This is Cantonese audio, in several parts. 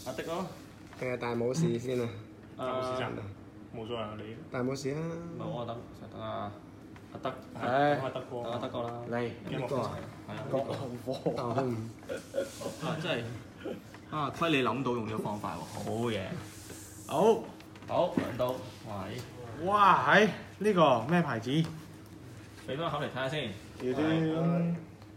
阿迪咯。 定係大武士先啊？ 冇所謂啊，你。 大武士啊！ 唔係我等阿德， 係阿德哥。 等阿德哥啦。 嚟呢個啊， 係啊。 國紅科。 真係虧你諗到用呢個方法喎，好嘢。好，兩刀，喂， 哇！係呢個咩牌子？ 俾翻盒嚟睇下先。 要啲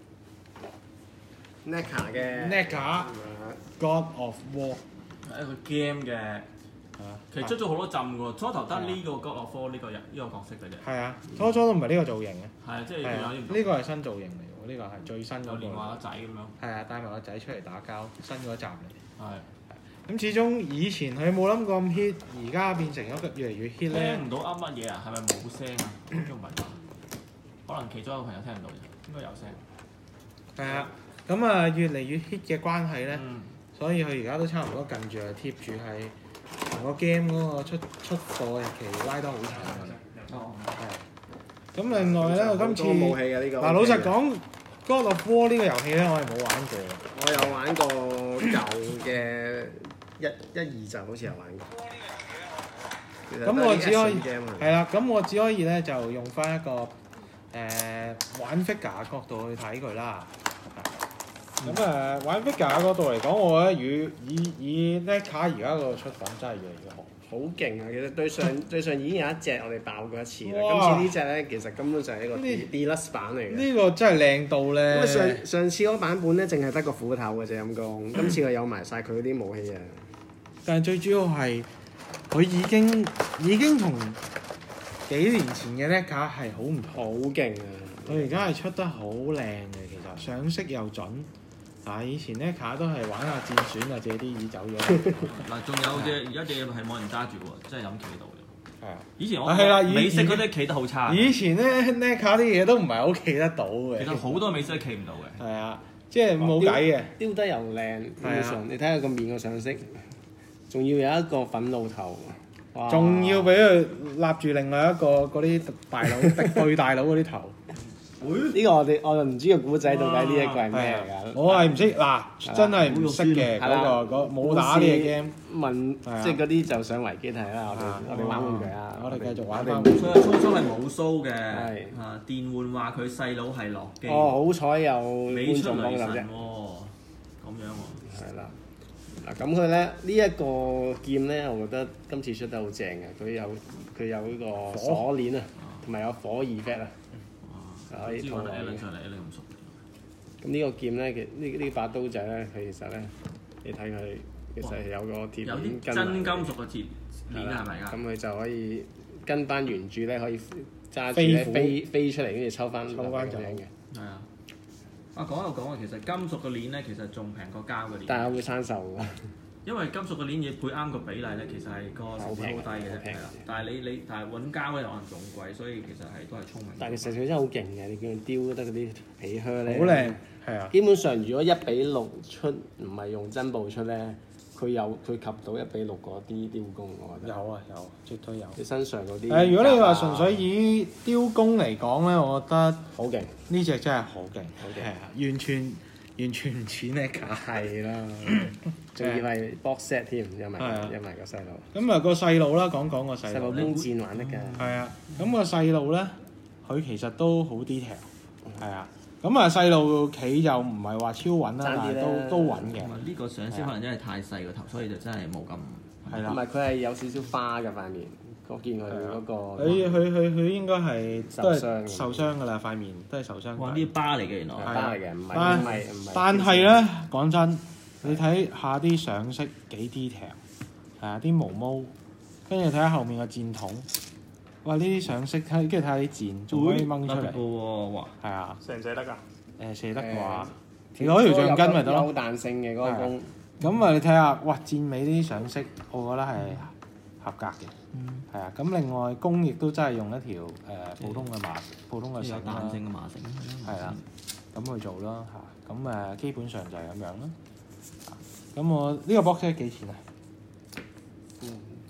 NECA 嘅 NECA God of War。 係一個 game 嘅，其實出咗好多陣喎。初頭得呢個 God of War呢個角色嘅啫。 係啊，初都唔係呢個造型嘅。 係啊，即係係啊， 有啲唔同呢個係新造型嚟喎，呢個係最新嗰個。 有連話仔咁樣。 係啊，帶埋個仔出嚟打交，新嗰集嚟。 係。 咁始終以前佢冇諗過咁 hit，而家變成咗越嚟越 hit 咧。 聽唔到噏乜嘢啊？係咪冇聲啊？應該唔係吧？可能其中一個朋友聽唔到啫，應該有聲。 係啊，咁啊越嚟越 hit 嘅關係咧，所以佢而家都差唔多近住係貼住係同個 game 嗰個出貨日期拉得好長嘅。 哦。 係。咁另外咧，我今次武器嘅呢個。 嗱，老實講，God of War呢個遊戲咧，我係冇玩過。 我有玩過舊嘅一二集，好似有玩過。 咁我只可以係啦，咁我只可以咧就用翻一個玩 figure 角度去睇佢啦。咁玩 figure 角度嚟講，我覺得以 NECA 而家個出品真係越嚟越好。 好勁啊！其實對上已經有一隻我哋爆過一次啦。 哇今次呢隻咧，其實根本就係一個 Deluxe 版嚟嘅。 呢個真係靚到咧。 因為上次嗰版本咧，淨係得個斧頭嘅啫咁講。今次佢有埋晒佢嗰啲武器啊。 但係最主要係佢已經同幾年前嘅 NECA 係好唔同。 好勁啊！ 佢而家係出得好靚嘅，其實上色又準。以前 NECA 都係玩下戰選啊，借啲耳走咗。 嗱，仲有隻而家隻係冇人揸住喎，真係諗企到嘅。 係啊。 以前我係啦， 美式嗰啲企得好差。 以前咧 NECA 啲嘢都唔係好企得到嘅。 其實好多美式都企唔到嘅。 係啊，即係冇計嘅。 雕得又靚，基本上你睇下個面個上色，仲要有一個憤怒頭。 仲要俾佢立住另外一個嗰啲大佬對大佬嗰啲頭。 呢個我就唔知個古仔到底呢一個係咩嚟㗎？ 我係唔識嗱，真係唔識嘅嗰個冇打呢個 game。 問即係嗰啲就上維基睇啦，我哋玩玩具啊， 我哋繼續玩翻。 初初係冇須嘅，電玩話佢細佬係洛基。 好彩有美出觀眾幫手啫。 咁樣喎。 係啦。嗱咁佢咧呢一個劍咧，我覺得今次出得好正嘅，佢有呢個鎖鏈啊，同埋有火 effect 啊。可以同埋拎上嚟，你咁熟。 咁呢個劍咧，呢把刀仔咧，佢其實咧，你睇佢其實係有個鐵鏈有啲真金屬嘅鐵鏈係咪㗎？ 咁佢就可以跟翻原著咧，可以揸住咧飛出嚟，跟住抽翻就咁樣嘅。 係啊。講又講啊，其實金屬嘅鏈咧，其實仲平過膠嘅鏈。 但係會生鏽㗎。 因為金屬嘅鏈嘢配啱個比例咧，其實係個成本好低嘅啫，係啦。但係你揾膠咧，可能仲貴，所以其實係都係聰明。 但係其實佢真係好勁嘅，你見佢雕得嗰啲皮靴咧， 好靚，係啊。 基本上如果1:6出，唔係用真布出咧，佢及到1:6嗰啲雕工，我覺得。 有，絕對有。 你身上嗰啲。 如果你話純粹以雕工嚟講咧，我覺得好勁， 呢隻真係好勁， 係啊，完全唔似 NECA。 係啦，仲要係 box set 添，有埋個細路。 咁個細路啦，講個細路。 細路弓箭玩得㗎。 係啊，咁個細路咧，佢其實都好 detail。係啊，咁細路企就唔係話超穩啦，但係都穩嘅。 呢個上色可能真係太細個頭，所以就真係冇咁。 係啦。 同埋佢係有少少花嘅塊面，我見佢嗰個。 佢應該係受傷㗎啦，塊面都係受傷。 哇！啲疤嚟嘅原來。 疤嚟嘅，唔係。 但係咧，講真，你睇下啲上色幾 detail，係啊，啲毛毛，跟住睇下後面個箭筒，哇！呢啲上色，跟住睇下啲箭，仲可以掹出嚟。 哇！ 係啊。 射唔射得㗎？ 射得啩？你攞條橡筋咪得咯。 有彈性嘅嗰個弓。 咁你睇下，哇！箭尾呢啲上色，我覺得係合格嘅。係啊，咁另外弓亦都真係用一條普通嘅繩啦。 彈性嘅麻繩。 係啦，咁去做啦嚇。咁基本上就係咁樣啦。咁我呢個 box set 幾錢啊？ 唔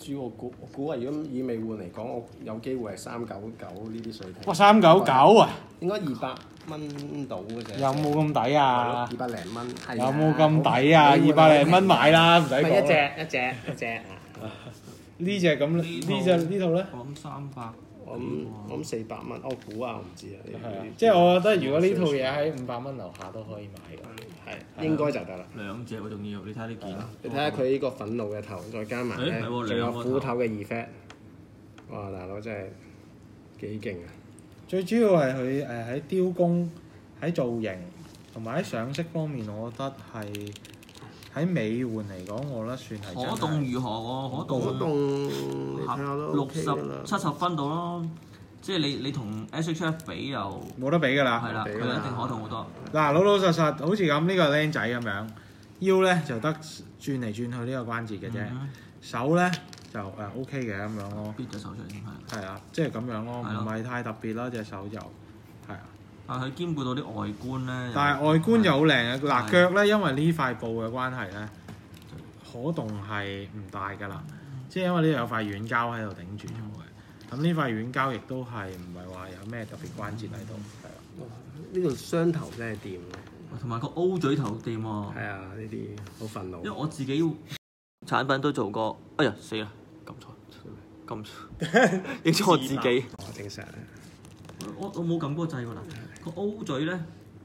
主我估啊，如果以美換嚟講，我有機會係399呢啲水平。 哇！399啊！ 應該200蚊到嘅啫。 有冇咁抵啊 ？200零蚊。 有冇咁抵啊？200零蚊買啦，唔使講。 一隻。 呢隻咁，呢套咧？ 我諗300。 我諗400蚊，我估啊，我唔知啊。 係啊，即係我覺得如果呢套嘢喺500蚊樓下都可以買㗎。 係應該就得啦。 2隻喎，仲要你睇下呢件。 你睇下佢呢個憤怒嘅頭，再加埋咧，仲有斧頭嘅effect。哇！大佬真係幾勁啊！ 最主要係佢喺雕工、喺造型同埋喺上色方面，我覺得係喺美換嚟講，我覺得算係可動如何喎？ 可動你睇下都 OK 㗎啦 60-70分到咯。即係你同 SHF 比又冇得比㗎啦。 係啦，佢一定可動好多。 嗱，老實實好似咁呢個僆仔咁樣，腰咧就得轉嚟轉去呢個關節嘅啫，手咧就OK 嘅咁樣咯。 邊隻手出嚟先係？ 係啊，即係咁樣咯，唔係太特別啦，隻手就係啊。 但係佢兼顧到啲外觀咧。 但係外觀就好靚啊！嗱，腳咧因為呢塊布嘅關係咧，可動係唔大㗎啦，即係因為呢度有塊軟膠喺度頂住咗嘅。咁呢塊軟膠亦都係唔係話有咩特別關節喺度，係啊。 呢度雙頭真係掂， 同埋個 O 嘴頭掂喎。 係啊，呢啲好憤怒。 因為我自己產品都做過，哎呀死啦，撳錯，認錯我自己。 正常。 我冇撳嗰個掣喎嗱，個 O 嘴咧，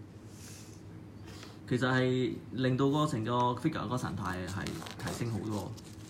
其實係令到個成個 figure 嗰個神態係提升好多。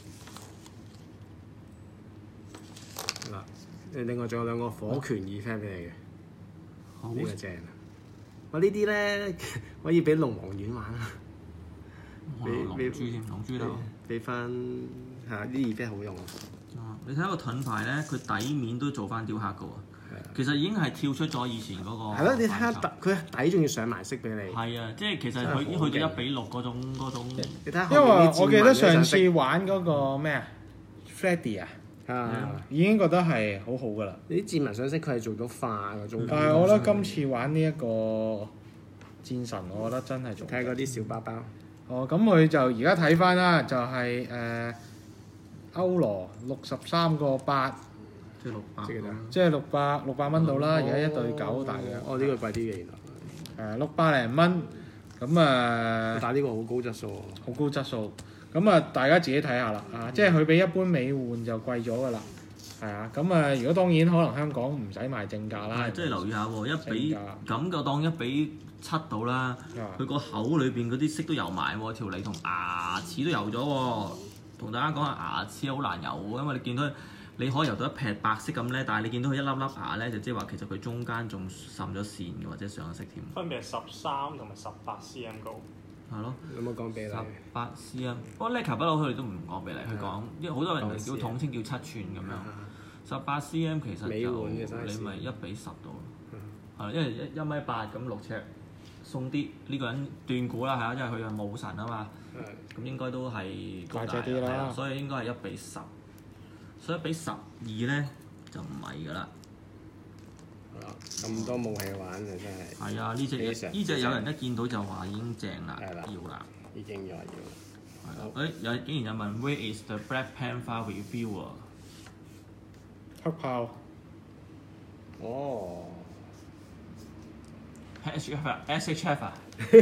嗱，另外仲有兩個火拳 effect 俾你嘅， 好呢個正啊！我呢啲咧可以俾龍王丸玩啊！ 龍珠添，龍珠都俾翻係啲 effect 好用啊！ 你睇下個盾牌咧，佢底面都做翻雕刻嘅喎。其實已經係跳出咗以前嗰個。係咯， 你睇下佢底仲要上埋色俾你。 係啊，即係其實佢已經去到1:6嗰種。 你睇下， 因為我記得上次玩嗰個咩啊 ，Freddy 已經覺得係好好㗎啦。 你啲戰紋上色佢係做到化嗰種。 但係我覺得今次玩呢一個戰神，我覺得真係做。 睇下嗰啲小包包。 哦，咁佢就而家睇翻啦，就係歐羅63.8。即係600蚊到啦，而家1對9大約。 哦，呢個貴啲嘅原來。 600零蚊，咁啊。 但係呢個好高質素。 好高質素，咁啊大家自己睇下啦，即係佢比一般美換就貴咗㗎啦，係啊，咁啊如果當然可能香港唔使賣正價啦。 即係留意下喎，1比咁就當1:7到啦，佢個口裏邊嗰啲色都油埋喎，條脷同牙齒都油咗喎。同大家講下牙齒好難油喎，因為你見到。你可以油到一撇白色咁咧，但係你見到佢一粒粒牙咧，就即係話其實佢中間仲滲咗線嘅，或者上咗色添。 分別係13同埋18 cm 高。 係咯。有冇講比例 ？18 cm。不過 Leica 不嬲佢哋都唔講比例，佢講，因為好多人叫統稱叫7寸咁樣。18 cm 其實就你咪1:10到咯。係，因為1.8米咁6尺，鬆啲。呢個人斷估啦，係啊，因為佢係武神啊嘛。咁應該都係高大啲啦，所以應該係1:10。所以1:12咧就唔係㗎啦。 咁多武器玩啊，真係。 係啊，呢隻有人一見到就話已經正啦，要啦。 已經要。 係啦，竟然有問 Where is the Black Panther reviewer？ 黑豹。 哦。 SHF 啊。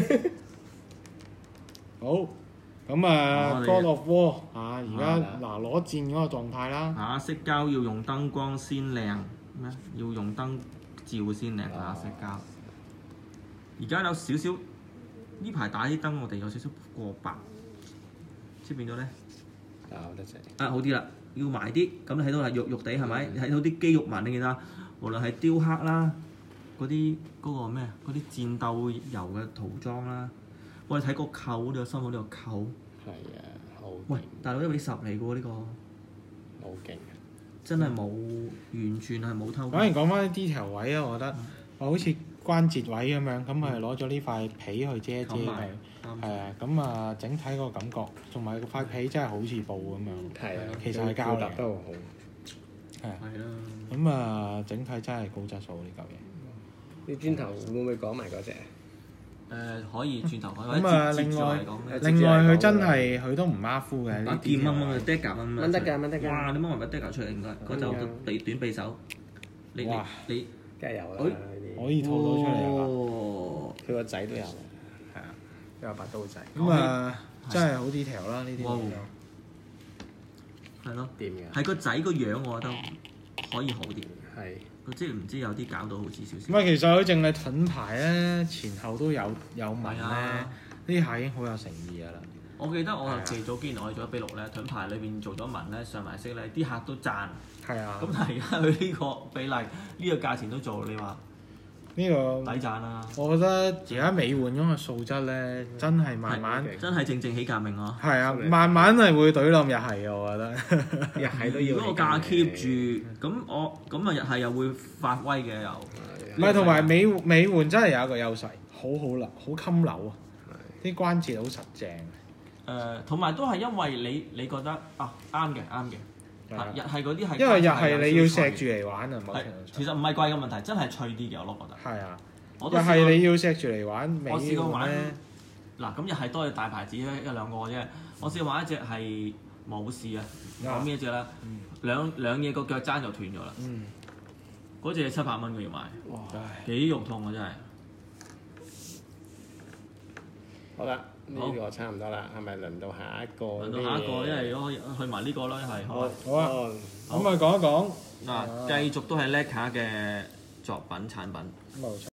好。咁God of War 而家攞戰嗰個狀態啦。 色膠要用燈光先靚咩？要用燈照先靚色膠。而家有少少呢排打啲燈，我哋有少少過白，即係變咗咧。 得滯。 好啲啦，要埋啲，咁你睇到係肉地係咪？睇到啲肌肉紋你見啦，無論係雕刻啦，嗰個咩嗰啲戰鬥油嘅塗裝啦。我哋睇個扣呢個心口呢個扣， 係啊，好。 喂，大佬1:10嚟嘅喎呢個， 好勁真係冇完全係冇偷。 反而講翻啲 detail 位啊，我覺得好似關節位咁樣，咁係攞咗呢塊皮去遮一遮佢，係啊，咁啊整體個感覺，同埋塊皮真係好似布咁樣， 係啊， 其實係膠嚟， 都好， 係啊， 係啦， 咁啊整體真係高質素呢嚿嘢。 啲磚頭會唔會講埋嗰隻？ 可以轉頭講。 咁啊，另外佢真係佢都唔馬虎嘅。 把劍掹嘅 dagger 掹得㗎。 哇！你掹埋把 dagger 出嚟應該，嗰就短匕首。你梗係有啦， 可以套到出嚟哦， 佢個仔都有， 係啊， 都有把刀仔。 咁啊，真係好 detail 啦呢啲。 係咯， 掂嘅。 係個仔個樣，我覺得可以好啲。 係。 即係唔知有啲搞到好似少少。 唔係，其實佢淨係盾牌咧，前後都有紋咧，呢下已經好有誠意㗎啦。 我記得我借咗，既然我哋做咗1:6咧，盾牌裏邊做咗紋咧，上埋色咧，啲客都讚。 係啊。 咁但係而家佢呢個比例，呢個價錢都做，你話呢個抵賺啦。我覺得而家美換嗰個素質咧，真係慢慢真係正起革命咯。 係啊，慢慢係會懟冧日系嘅，我覺得。 日系都要。 如果個價 keep 住，咁日系又會發威嘅又。 唔係，同埋美換真係有一個優勢，好襟扭啊！啲關節好實淨。 同埋都係因為你覺得啱嘅。日系嗰啲係因為日系你要錫住嚟玩啊， 其實唔係貴嘅問題，真係脆啲嘅我都覺得。 係啊，日系你要錫住嚟玩， 我試過玩嗱，咁日系都係大牌子一兩個啫。我試過玩一隻係武士啊，講邊一隻啦？兩嘢個腳踭就斷咗啦。嗰隻700蚊佢要賣，哇！幾肉痛啊真係。 好啦。呢個差唔多啦，係咪輪到下一個？ 輪到下一個，因為如果去埋呢個啦，係好啊。咁啊，講一講嗱，繼續都係 Leica 嘅作品產品。 冇錯。